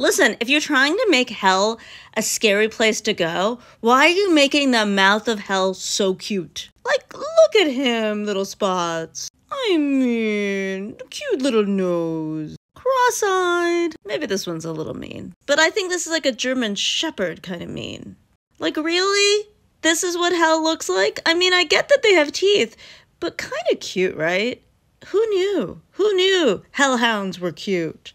Listen, if you're trying to make hell a scary place to go, why are you making the mouth of hell so cute? Like, look at him, little spots. I mean, cute little nose. Cross-eyed. Maybe this one's a little mean. But I think this is like a German Shepherd kind of mean. Like, really? This is what hell looks like? I mean, I get that they have teeth, but kind of cute, right? Who knew? Who knew hellhounds were cute?